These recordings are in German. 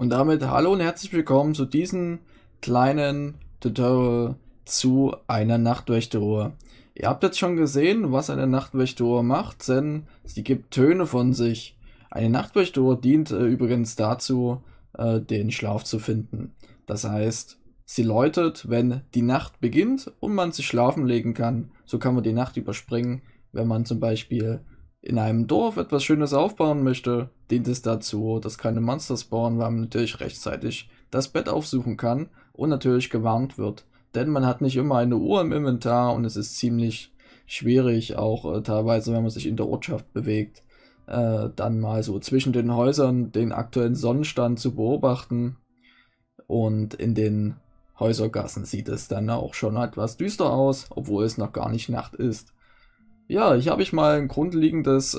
Und damit hallo und herzlich willkommen zu diesem kleinen Tutorial zu einer Nachtwächteruhr. Ihr habt jetzt schon gesehen, was eine Nachtwächteruhr macht, denn sie gibt Töne von sich. Eine Nachtwächteruhr dient übrigens dazu, den Schlaf zu finden. Das heißt, sie läutet, wenn die Nacht beginnt und man sich schlafen legen kann. So kann man die Nacht überspringen, wenn man zum Beispiel in einem Dorf etwas Schönes aufbauen möchte, dient es dazu, dass keine Monster spawnen, weil man natürlich rechtzeitig das Bett aufsuchen kann und natürlich gewarnt wird. Denn man hat nicht immer eine Uhr im Inventar und es ist ziemlich schwierig, auch teilweise, wenn man sich in der Ortschaft bewegt, dann mal so zwischen den Häusern den aktuellen Sonnenstand zu beobachten. Und in den Häusergassen sieht es dann auch schon etwas düster aus, obwohl es noch gar nicht Nacht ist. Ja, hier habe ich mal ein grundlegendes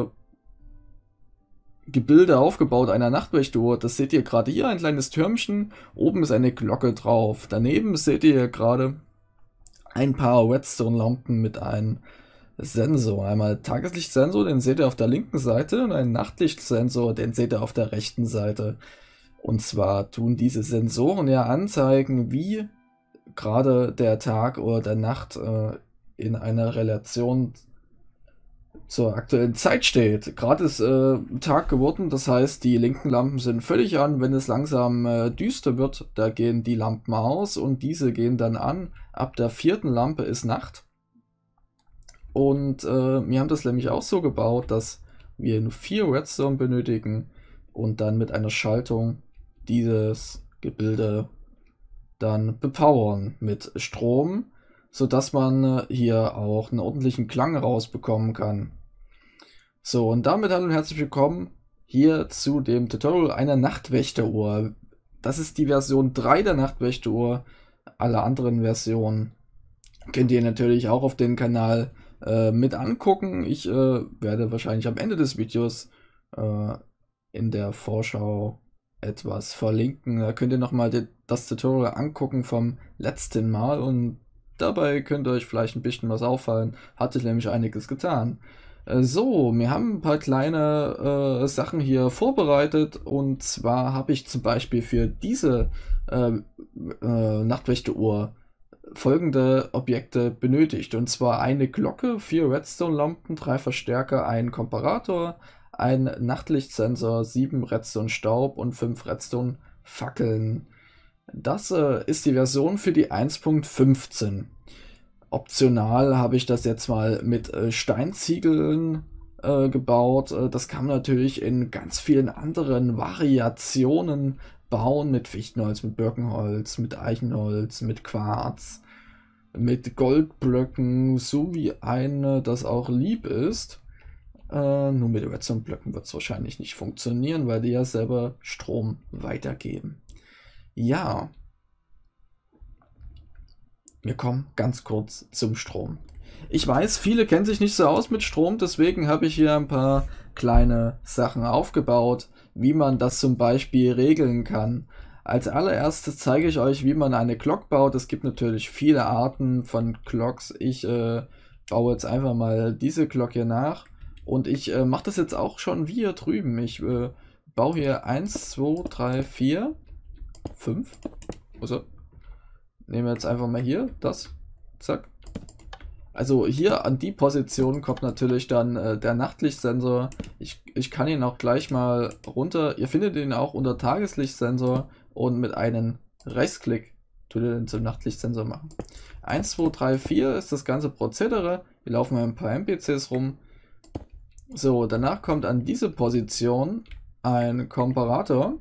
Gebilde aufgebaut einer Nachtwächteruhr. Das seht ihr gerade hier, ein kleines Türmchen. Oben ist eine Glocke drauf. Daneben seht ihr gerade ein paar Redstone-Lampen mit einem Sensor. Einmal Tageslichtsensor, den seht ihr auf der linken Seite, und einen Nachtlichtsensor, den seht ihr auf der rechten Seite. Und zwar tun diese Sensoren ja anzeigen, wie gerade der Tag oder der Nacht in einer Relation zur aktuellen Zeit steht. Gerade ist Tag geworden, das heißt, die linken Lampen sind völlig an. Wenn es langsam düster wird, da gehen die Lampen aus und diese gehen dann an. Ab der vierten Lampe ist Nacht. Und wir haben das nämlich auch so gebaut, dass wir nur 4 Redstone benötigen und dann mit einer Schaltung dieses Gebilde dann bepowern mit Strom, sodass man hier auch einen ordentlichen Klang rausbekommen kann. So, und damit hallo und herzlich willkommen hier zu dem Tutorial einer Nachtwächteruhr. Das ist die Version 3 der Nachtwächteruhr. Alle anderen Versionen könnt ihr natürlich auch auf dem Kanal mit angucken. Ich werde wahrscheinlich am Ende des Videos in der Vorschau etwas verlinken. Da könnt ihr nochmal das Tutorial angucken vom letzten Mal und dabei könnte euch vielleicht ein bisschen was auffallen. Hat sich nämlich einiges getan. So, wir haben ein paar kleine Sachen hier vorbereitet, und zwar habe ich zum Beispiel für diese Nachtwächteruhr folgende Objekte benötigt, und zwar eine Glocke, 4 Redstone-Lampen, 3 Verstärker, einen Komparator, ein Nachtlichtsensor, 7 Redstone-Staub und 5 Redstone-Fackeln. Das ist die Version für die 1.15. Optional habe ich das jetzt mal mit Steinziegeln gebaut. Das kann man natürlich in ganz vielen anderen Variationen bauen, mit Fichtenholz, mit Birkenholz, mit Eichenholz, mit Quarz, mit Goldblöcken, so wie eine das auch lieb ist. Nur mit Redstone-Blöcken wird es wahrscheinlich nicht funktionieren, weil die ja selber Strom weitergeben. Ja, wir kommen ganz kurz zum Strom. Ich weiß, viele kennen sich nicht so aus mit Strom, deswegen habe ich hier ein paar kleine Sachen aufgebaut, wie man das zum Beispiel regeln kann. Als allererstes zeige ich euch, wie man eine Glock baut. Es gibt natürlich viele Arten von Glocks. Ich baue jetzt einfach mal diese Glock hier nach, und ich mache das jetzt auch schon wie hier drüben. Ich baue hier 1, 2, 3, 4, 5. Also nehmen wir jetzt einfach mal hier das. Zack. Also hier an die Position kommt natürlich dann der Nachtlichtsensor. Ich kann ihn auch gleich mal runter. Ihr findet ihn auch unter Tageslichtsensor, und mit einem Rechtsklick tut ihr den zum Nachtlichtsensor machen. 1, 2, 3, 4 ist das ganze Prozedere. Wir laufen mal ein paar NPCs rum. So, danach kommt an diese Position ein Komparator.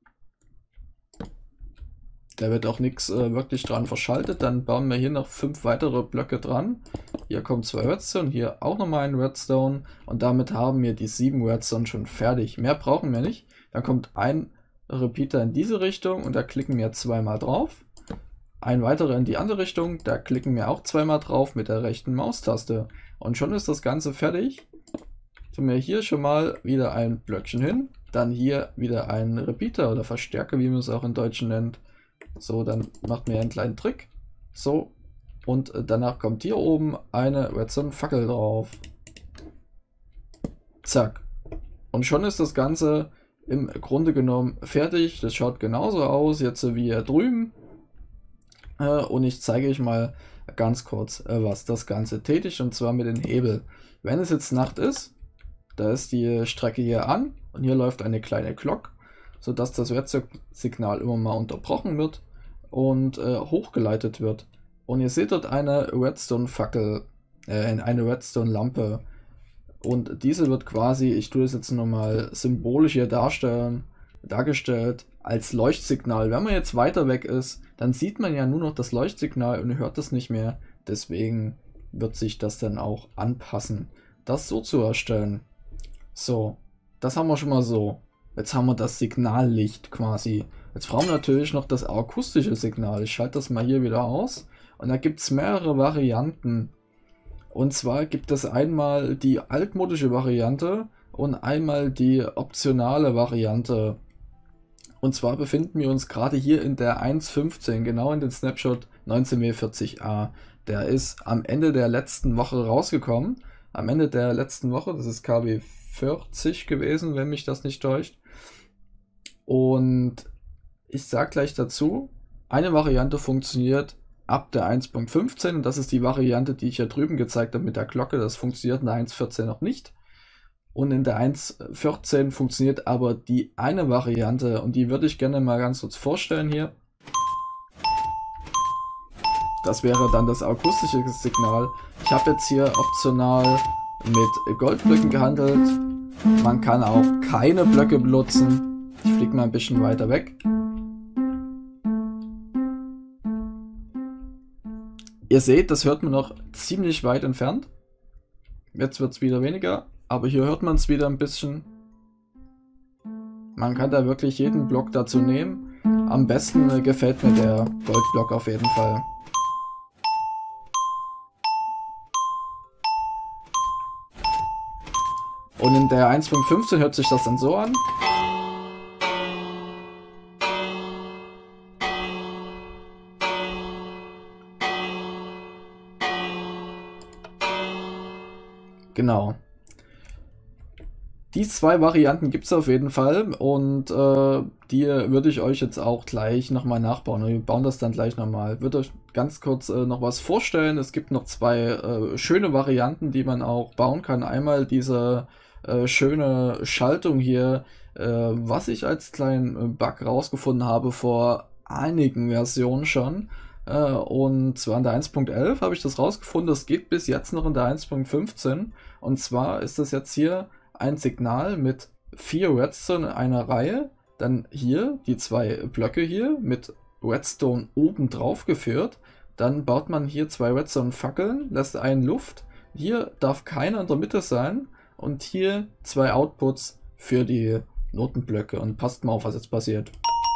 Da wird auch nichts wirklich dran verschaltet. Dann bauen wir hier noch 5 weitere Blöcke dran. Hier kommen 2 Redstone, hier auch nochmal ein Redstone. Und damit haben wir die 7 Redstone schon fertig. Mehr brauchen wir nicht. Dann kommt ein Repeater in diese Richtung, und da klicken wir zweimal drauf. Ein weiterer in die andere Richtung, da klicken wir auch zweimal drauf mit der rechten Maustaste. Und schon ist das Ganze fertig. Tun wir hier schon mal wieder ein Blöckchen hin. Dann hier wieder ein Repeater oder Verstärker, wie man es auch in Deutschen nennt. So, dann macht mir einen kleinen Trick. So, und danach kommt hier oben eine Redstone-Fackel drauf. Zack. Und schon ist das Ganze im Grunde genommen fertig. Das schaut genauso aus jetzt wie hier drüben. Und ich zeige euch mal ganz kurz, was das Ganze tätigt, und zwar mit dem Hebel. Wenn es jetzt Nacht ist, da ist die Strecke hier an und hier läuft eine kleine Glocke, sodass das Redstone-Signal immer mal unterbrochen wird und hochgeleitet wird. Und ihr seht dort eine Redstone-Fackel, eine Redstone-Lampe. Und diese wird quasi, ich tue es jetzt nochmal symbolisch hier dargestellt als Leuchtsignal. Wenn man jetzt weiter weg ist, dann sieht man ja nur noch das Leuchtsignal und hört es nicht mehr. Deswegen wird sich das dann auch anpassen, das so zu erstellen. So, das haben wir schon mal so. Jetzt haben wir das Signallicht quasi. Jetzt brauchen wir natürlich noch das akustische Signal. Ich schalte das mal hier wieder aus. Und da gibt es mehrere Varianten. Und zwar gibt es einmal die altmodische Variante und einmal die optionale Variante. Und zwar befinden wir uns gerade hier in der 1.15, genau in den Snapshot 1940a. Der ist am Ende der letzten Woche rausgekommen. Am Ende der letzten Woche, das ist KW 40 gewesen, wenn mich das nicht täuscht. Und ich sage gleich dazu, eine Variante funktioniert ab der 1.15 und das ist die Variante, die ich ja drüben gezeigt habe mit der Glocke. Das funktioniert in der 1.14 noch nicht. Und in der 1.14 funktioniert aber die eine Variante und die würde ich gerne mal ganz kurz vorstellen hier. Das wäre dann das akustische Signal. Ich habe jetzt hier optional mit Goldblöcken gehandelt. Man kann auch keine Blöcke benutzen. Ich fliege mal ein bisschen weiter weg. Ihr seht, das hört man noch ziemlich weit entfernt. Jetzt wird es wieder weniger, aber hier hört man es wieder ein bisschen. Man kann da wirklich jeden Block dazu nehmen. Am besten gefällt mir der Goldblock auf jeden Fall. Und in der 1.15 hört sich das dann so an. Genau. Die zwei Varianten gibt es auf jeden Fall und die würde ich euch jetzt auch gleich nochmal nachbauen. Wir bauen das dann gleich nochmal. Ich würde euch ganz kurz noch was vorstellen. Es gibt noch zwei schöne Varianten, die man auch bauen kann. Einmal diese schöne Schaltung hier, was ich als kleinen Bug rausgefunden habe vor einigen Versionen schon. Und zwar in der 1.11 habe ich das rausgefunden. Das geht bis jetzt noch in der 1.15. Und zwar ist das jetzt hier ein Signal mit 4 Redstone in einer Reihe. Dann hier die 2 Blöcke hier mit Redstone oben drauf geführt. Dann baut man hier 2 Redstone-Fackeln, lässt einen Luft. Hier darf keiner in der Mitte sein. Und hier 2 Outputs für die Notenblöcke. Und passt mal auf, was jetzt passiert.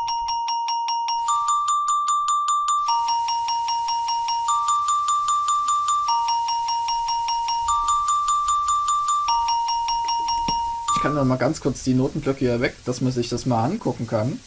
Ich kann noch mal ganz kurz die Notenblöcke hier weg, dass man sich das mal angucken kann.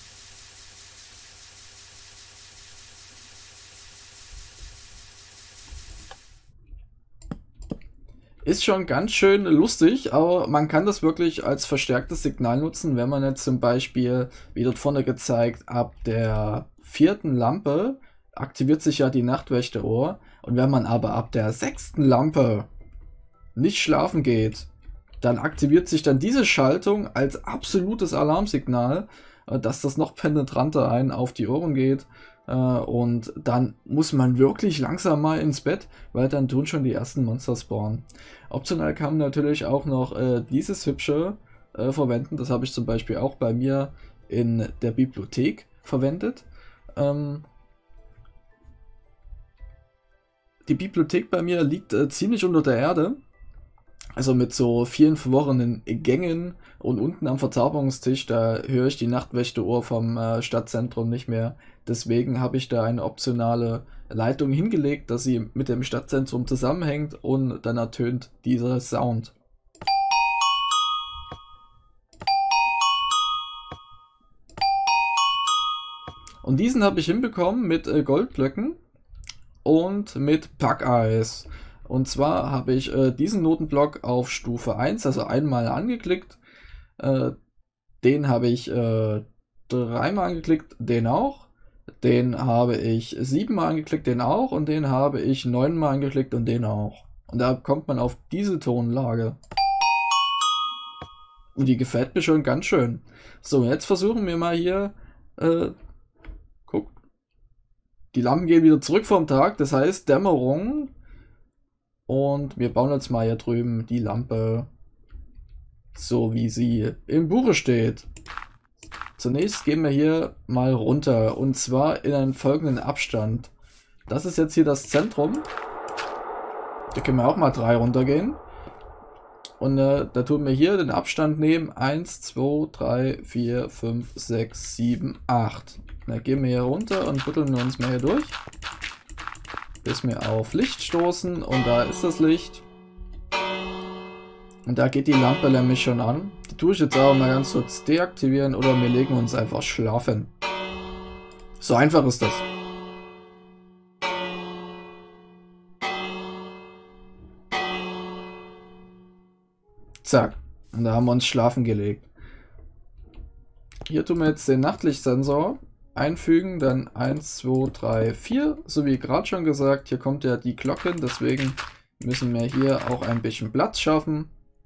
Ist schon ganz schön lustig, aber man kann das wirklich als verstärktes Signal nutzen, wenn man jetzt zum Beispiel, wie dort vorne gezeigt, ab der 4. Lampe aktiviert sich ja die Nachtwächteruhr und wenn man aber ab der 6. Lampe nicht schlafen geht, dann aktiviert sich dann diese Schaltung als absolutes Alarmsignal, dass das noch penetranter einen auf die Ohren geht. Und dann muss man wirklich langsam mal ins Bett, weil dann tun schon die ersten Monster spawnen. Optional kann man natürlich auch noch dieses hübsche verwenden. Das habe ich zum Beispiel auch bei mir in der Bibliothek verwendet. Die Bibliothek bei mir liegt ziemlich unter der Erde. Also mit so vielen verworrenen Gängen und unten am Verzauberungstisch, da höre ich die Nachtwächteruhr vom Stadtzentrum nicht mehr. Deswegen habe ich da eine optionale Leitung hingelegt, dass sie mit dem Stadtzentrum zusammenhängt und dann ertönt dieser Sound. Und diesen habe ich hinbekommen mit Goldblöcken und mit Packeis. Und zwar habe ich diesen Notenblock auf Stufe 1, also einmal angeklickt. Den habe ich 3-mal angeklickt, den auch. Den habe ich 7-mal angeklickt, den auch. Und den habe ich 9-mal angeklickt und den auch. Und da kommt man auf diese Tonlage. Und die gefällt mir schon ganz schön. So, jetzt versuchen wir mal hier. Guck. Die Lampen gehen wieder zurück vom Tag. Das heißt Dämmerung. Und wir bauen jetzt mal hier drüben die Lampe. So wie sie im Buche steht. Zunächst gehen wir hier mal runter. Und zwar in einen folgenden Abstand. Das ist jetzt hier das Zentrum. Da können wir auch mal 3 runtergehen. Und da tun wir hier den Abstand nehmen. 1, 2, 3, 4, 5, 6, 7, 8. Dann gehen wir hier runter und buddeln uns mal hier durch. Bis wir auf Licht stoßen. Und da ist das Licht. Und da geht die Lampe nämlich schon an. Die tue ich jetzt aber mal ganz kurz deaktivieren oder wir legen uns einfach schlafen. So einfach ist das. Zack. Und da haben wir uns schlafen gelegt. Hier tun wir jetzt den Nachtlichtsensor einfügen. Dann 1, 2, 3, 4. So wie gerade schon gesagt, hier kommt ja die Glocke hin. Deswegen müssen wir hier auch ein bisschen Platz schaffen.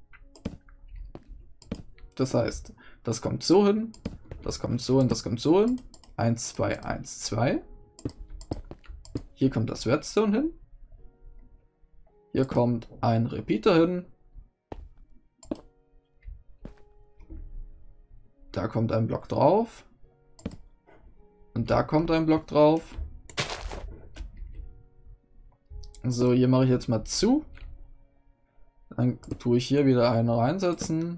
Das heißt, das kommt so hin. Das kommt so hin, das kommt so hin. 1, 2, 1, 2. Hier kommt das Redstone hin. Hier kommt ein Repeater hin. Da kommt ein Block drauf. Und da kommt ein Block drauf. So, hier mache ich jetzt mal zu. Dann tue ich hier wieder einen reinsetzen.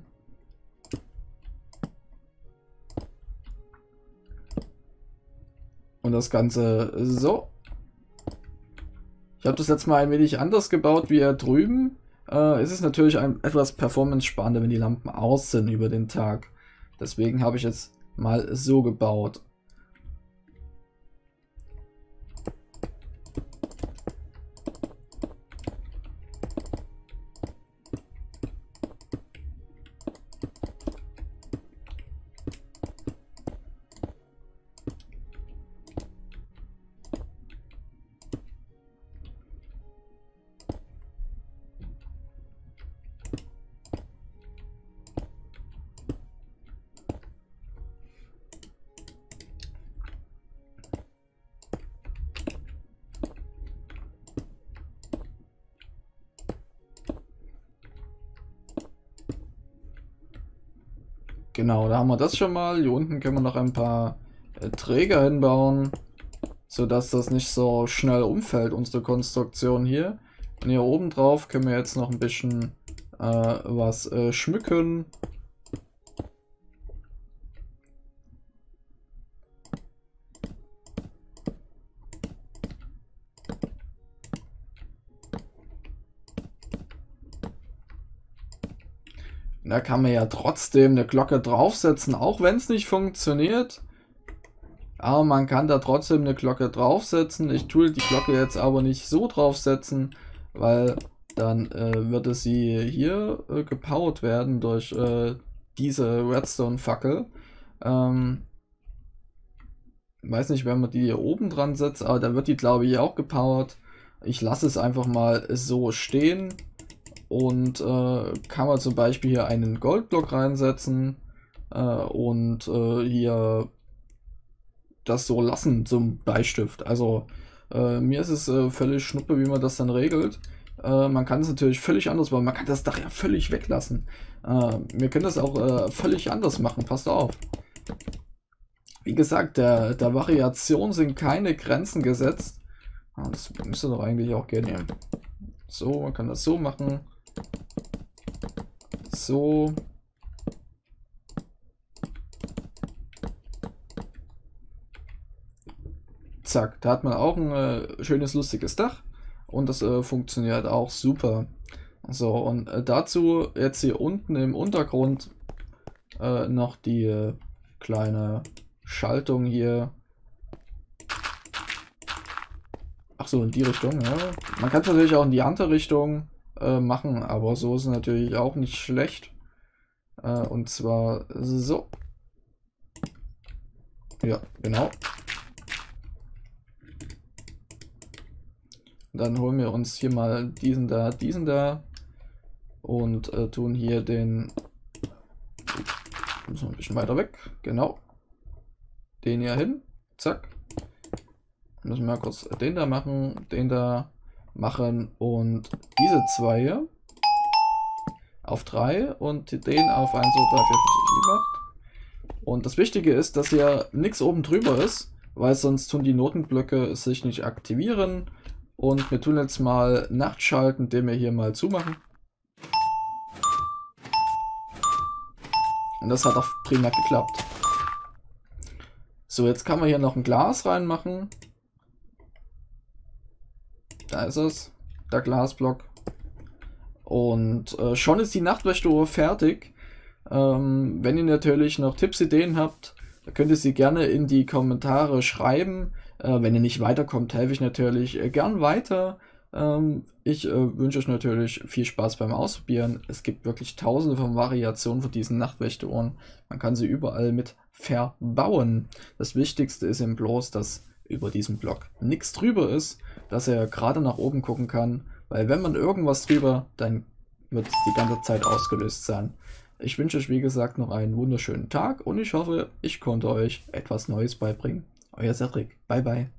Und das Ganze so. Ich habe das jetzt mal ein wenig anders gebaut wie hier drüben. Es ist natürlich etwas performance-sparender, wenn die Lampen aus sind über den Tag. Deswegen habe ich jetzt mal so gebaut. Genau, da haben wir das schon mal. Hier unten können wir noch ein paar Träger hinbauen, sodass das nicht so schnell umfällt, unsere Konstruktion hier. Und hier oben drauf können wir jetzt noch ein bisschen was schmücken. Da kann man ja trotzdem eine Glocke draufsetzen, auch wenn es nicht funktioniert. Aber man kann da trotzdem eine Glocke draufsetzen. Ich tue die Glocke jetzt aber nicht so draufsetzen, weil dann würde sie hier gepowert werden durch diese Redstone-Fackel. Weiß nicht, wenn man die hier oben dran setzt, aber dann wird die, glaube ich, auch gepowert. Ich lasse es einfach mal so stehen. Und kann man zum Beispiel hier einen Goldblock reinsetzen und hier das so lassen zum Beistift. Also mir ist es völlig schnuppe, wie man das dann regelt. Man kann es natürlich völlig anders machen. Man kann das Dach ja völlig weglassen. Wir können das auch völlig anders machen. Passt auf. Wie gesagt, der Variation sind keine Grenzen gesetzt. Das müsste doch eigentlich auch gehen. So, man kann das so machen. So. Zack, da hat man auch ein schönes, lustiges Dach. Und das funktioniert auch super. So, und dazu jetzt hier unten im Untergrund noch die kleine Schaltung hier. Ach so, in die Richtung, ja. Man kann es natürlich auch in die andere Richtung machen, aber so ist es natürlich auch nicht schlecht. Und zwar so. Ja, genau. Dann holen wir uns hier mal diesen da und tun hier den, müssen wir ein bisschen weiter weg, genau, den hier hin, zack, müssen wir mal kurz den da machen und diese zwei hier auf 3 und den auf 1, 2, 3, 4, 5, 6, 7, 8. Und das Wichtige ist, dass hier nichts oben drüber ist, weil sonst tun die Notenblöcke sich nicht aktivieren. Und wir tun jetzt mal Nacht schalten, indem wir hier mal zumachen. Und das hat auch prima geklappt. So, jetzt kann man hier noch ein Glas reinmachen. Da ist es, der Glasblock. Und schon ist die Nachtwächteruhr fertig. Wenn ihr natürlich noch Tipps, Ideen habt, könnt ihr sie gerne in die Kommentare schreiben. Wenn ihr nicht weiterkommt, helfe ich natürlich gern weiter. Ich wünsche euch natürlich viel Spaß beim Ausprobieren. Es gibt wirklich tausende von Variationen von diesen Nachtwächteruhren. Man kann sie überall mit verbauen. Das Wichtigste ist eben bloß, dass über diesem Block nichts drüber ist, dass er gerade nach oben gucken kann. Weil wenn man irgendwas drüber, dann wird es die ganze Zeit ausgelöst sein. Ich wünsche euch wie gesagt noch einen wunderschönen Tag und ich hoffe, ich konnte euch etwas Neues beibringen. Euer Cedric. Bye bye.